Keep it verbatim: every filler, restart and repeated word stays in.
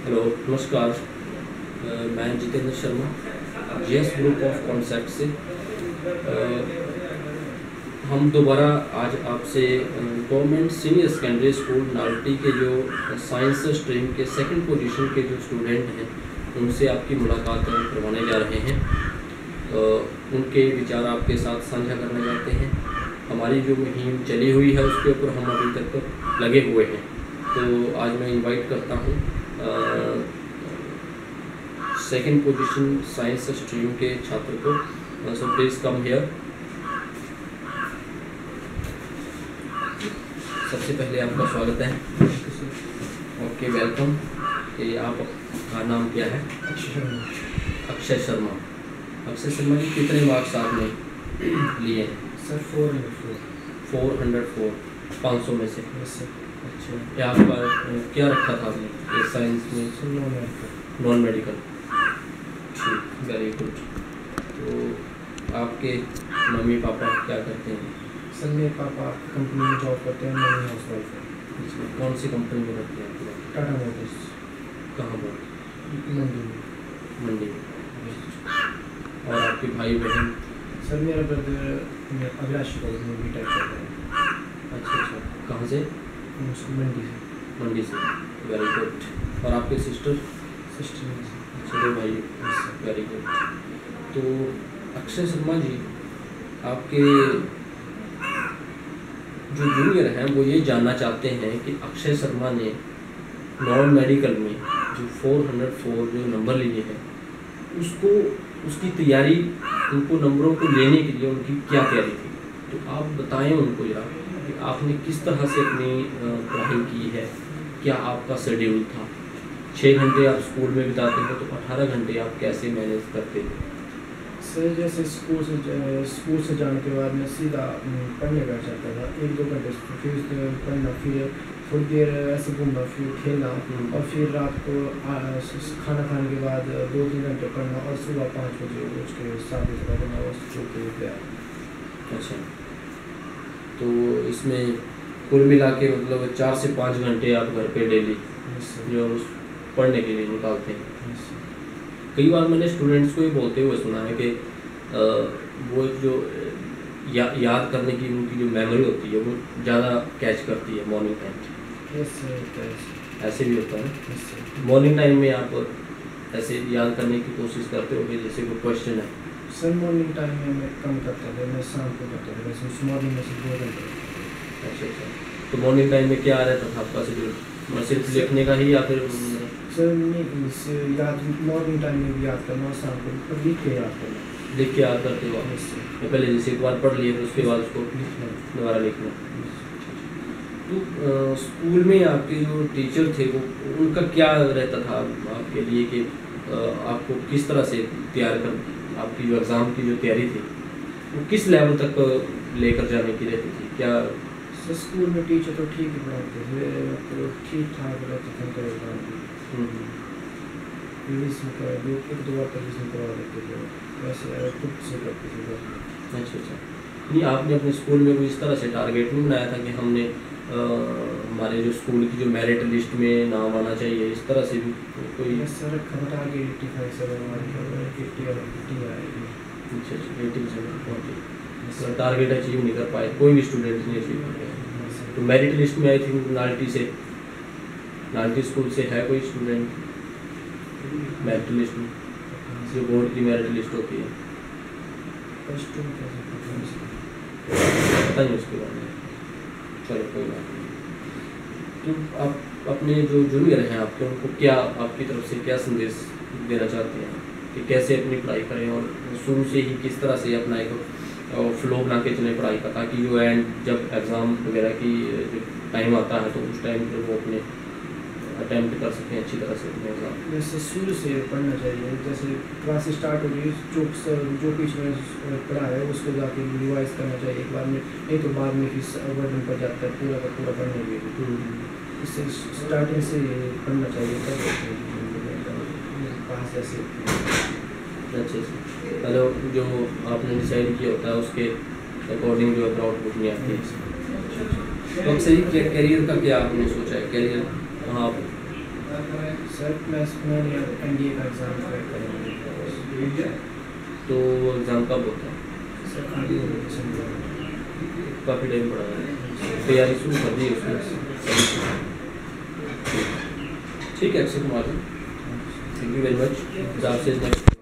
Hello नमस्कार। अ, मैं Jitendra Sharma GS group of concept से। अ, हम दोबारा आज आपसे government senior secondary school Nalti के जो साइंस स्ट्रीम के सेकंड पोजीशन के जो स्टूडेंट हैं उनसे आपकी मुलाकात करवाने जा रहे हैं। अ, उनके विचार आपके साथ साझा करना चाहते हैं। हमारी जो मुहिम चली हुई है उसके ऊपर हम अभी तक लगे हुए हैं। तो आज मैं इनवाइट करता हूँ सेकंड पोजीशन साइंस स्ट्रीम के छात्र को। So please come here. सबसे पहले आपका स्वागत है। Okay welcome. कि आपका नाम क्या है? अक्षय शर्मा। अक्षय शर्मा जी, कितने मार्क्स आपने लिए? Sir four hundred four four hundred four पाँच सौ में से। Yes sir. अच्छा, क्या आपका क्या रखा था आपने ये साइंस में? Sir non medical. Non medical, ठीक, वेरी गुड। तो आपके मम्मी पापा क्या करते हैं? सर मेरे पापा कंपनी में जॉब करते हैं, मम्मी हाउस वाइफ है। इसमें कौन सी कंपनी में करते हैं आपके पापा? टाटा मोटर्स। कहाँ पर? मंडी में। मंडी में। और आपके भाई बहन? सर मेरा ब्रदर अभिलाषी कॉलेज में बी टेक कर रहा है। अच्छा अच्छा, कहाँ से? मंडी से। मंडी से, वेरी गुड। और आपके सिस्टर? सिस्टर में से। अच्छा, दो भाई, वेरी गुड। तो अक्षय शर्मा जी, आपके जो जूनियर हैं वो ये जानना चाहते हैं कि अक्षय शर्मा ने नॉन मेडिकल में जो फोर हंड्रेड फोर जो नंबर लिए हैं उसको उसकी तैयारी, उनको नंबरों को लेने के लिए उनकी क्या तैयारी थी। तो आप बताएं उनको यार कि आपने किस तरह से अपनी पढ़ाई की है, क्या आपका शेड्यूल था? छः घंटे आप स्कूल में बिताते हो तो अठारह घंटे आप कैसे मैनेज करते थे? सर जैसे स्कूल से स्कूल से जाने के बाद मैं सीधा पढ़ने बैठ जाता था, एक दो घंटे फिर पढ़ना, फिर थोड़ी देर ऐसे घूमना, फिर खेलना, और फिर रात को खाना खाने के बाद दो तीन घंटे पढ़ना, और सुबह पाँच बजे उठ के सात बजे तक मैं उस स्कूल के गया। अच्छा, तो इसमें कुल मिला के मतलब चार से पाँच घंटे आप घर पे डेली जो उस पढ़ने के लिए निकालते हैं। कई बार मैंने स्टूडेंट्स को ये बोलते हुए सुना है कि आ, वो जो या, याद करने की उनकी जो मेमोरी होती है वो ज़्यादा कैच करती है मॉर्निंग टाइम। यस ऐसे भी होता है। सर। मॉर्निंग टाइम में आप ऐसे याद करने की कोशिश करते हो कि जैसे कोई क्वेश्चन है? सर मॉर्निंग टाइम में मैं कम करता था, मैं शाम को करता था, वैसे उस मॉर्निंग में सिर्फ दो घंटे। अच्छा अच्छा, तो मॉर्निंग टाइम में क्या रहता था आपका शेड्यूल? सिर्फ लिखने का ही या फिर? सर नहीं, याद मॉर्निंग टाइम में भी याद करना और शाम को लिख के याद करना। लिख के याद करते हो आप? तो पहले जैसे एक बार पढ़ लिए तो उसके बाद उसको दोबारा लिखना। तो स्कूल में आपके जो टीचर थे वो उनका क्या रहता था आपके लिए कि आपको किस तरह से तैयार कर, आपकी जो एग्ज़ाम की जो तैयारी थी वो किस लेवल तक लेकर जाने की रहती थी? क्या सर स्कूल में टीचर तो ठीक ही पढ़ाते थे, तो ठीक ठाक रहते थे उनका एग्जाम। इंग्लिश में कर दो एक दो बार तक इसमें करवा देते थे, वैसे खुद से करते थे। अच्छा अच्छा, नहीं आपने अपने स्कूल में कोई इस तरह से टारगेट नहीं बनाया था कि हमने आ, हमारे जो स्कूल की जो मेरिट लिस्ट में नाम आना चाहिए, इस तरह से भी कोई? सर खबर आ गई एट्टी फाइव से हमारी फिफ्टी और फिफ्टी आएगी। अच्छा अच्छा, एटी परसेंट पहुँचे, टारगेट अचीव नहीं कर पाए, कोई भी स्टूडेंट नहीं अचीव कर पाए। तो मेरिट लिस्ट में आई थिंक नाल्टी से, नाल्टी स्कूल से है कोई स्टूडेंट मेरिट लिस्ट में, जो बोर्ड की मेरिट लिस्ट होती है? पता नहीं उसके बारे में, चलो कोई बात नहीं। तो आप अपने जो जूनियर हैं आपके, उनको क्या आपकी तरफ से क्या संदेश देना चाहते हैं कि कैसे अपनी पढ़ाई करें और शुरू से ही किस तरह से अपना एक फ्लो बना के चलें पढ़ाई का, ताकि जो एंड जब एग्ज़ाम वगैरह की जो टाइम आता है तो उस टाइम पर वो अपने अटैम्प्ट कर सकें अच्छी तरह से अपने एग्ज़ाम? जैसे शुरू से पढ़ना चाहिए, जैसे क्लास स्टार्ट हो गई जो जो पिछले पढ़ा है उसको जाके रिवाइज करना चाहिए एक बार में, नहीं तो बाद में फिर वर्डन पड़ जाता है पूरा का पूरा पढ़ने के लिए। इससे स्टार्टिंग से पढ़ना चाहिए तब पास जैसे। अच्छा अच्छा, हेलो, जो आपने डिसाइड किया होता है उसके अकॉर्डिंग जो है आउटपुट नहीं आती है। तो अक्सर ही कैरियर का क्या आपने सोचा है? कैरियर कहाँ आप सर मैं मैंने एन डी ए का एग्ज़ाम क्रैक करूँगा। तो एग्ज़ाम कब होता है? सर आगे काफ़ी टाइम पड़ा है, तैयारी शुरू कर दी उसमें। ठीक है, Akshay Kumar ji, thank you very much. आपसे नेक्स्ट